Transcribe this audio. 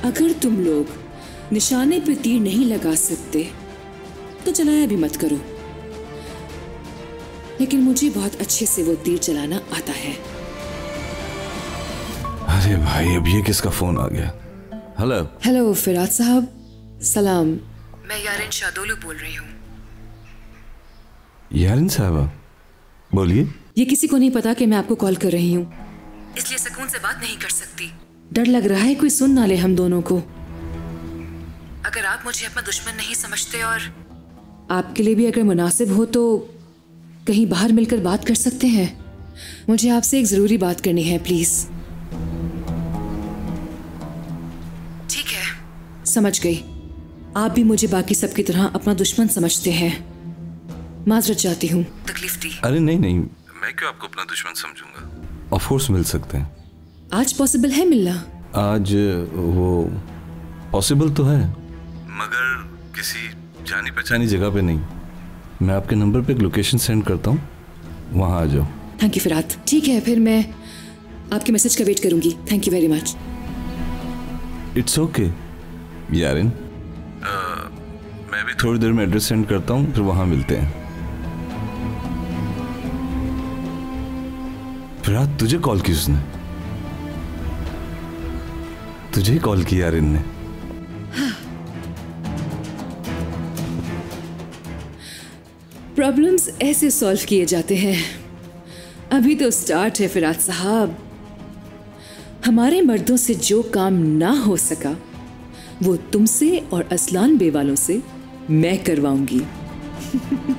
अगर तुम लोग निशाने पे तीर नहीं लगा सकते तो चलाया भी मत करो, लेकिन मुझे बहुत अच्छे से वो तीर चलाना आता है। अरे भाई, अब ये किसका फोन आ गया? हेलो हेलो फिराद साहब, सलाम। मैं यारिन शादोलू बोल रही हूँ। यारिन साहबा, बोलिए। ये किसी को नहीं पता कि मैं आपको कॉल कर रही हूँ, इसलिए सुकून से बात नहीं कर सकती। डर लग रहा है कोई सुन ना ले हम दोनों को। अगर आप मुझे अपना दुश्मन नहीं समझते और आपके लिए भी अगर मुनासिब हो तो कहीं बाहर मिलकर बात कर सकते हैं। मुझे आपसे एक जरूरी बात करनी है, प्लीज। ठीक है, समझ गई। आप भी मुझे बाकी सबकी तरह अपना दुश्मन समझते हैं। माजरत चाहती हूँ, तकलीफ दी। अरे नहीं नहीं, मैं क्यों आपको अपना दुश्मन समझूंगा। ऑफ कोर्स मिल सकते हैं। आज पॉसिबल है मिलना? आज वो पॉसिबल तो है, मगर किसी जानी पहचानी जगह पे नहीं। मैं आपके नंबर पे एक लोकेशन सेंड करता हूँ, वहाँ आ जाओ। थैंक यू फिराद। ठीक है, फिर मैं आपके मैसेज का वेट करूंगी। Thank you very much. It's okay यारिन, मैं भी थोड़ी देर में एड्रेस सेंड करता हूँ, फिर वहाँ मिलते हैं। फिराद, तुझे कॉल की उसने? तुझे ही कॉल किया यारिन ने? प्रॉब्लम्स ऐसे सॉल्व किए जाते हैं। अभी तो स्टार्ट है फिराद साहब। हमारे मर्दों से जो काम ना हो सका वो तुमसे और असलान बेवालों से मैं करवाऊंगी।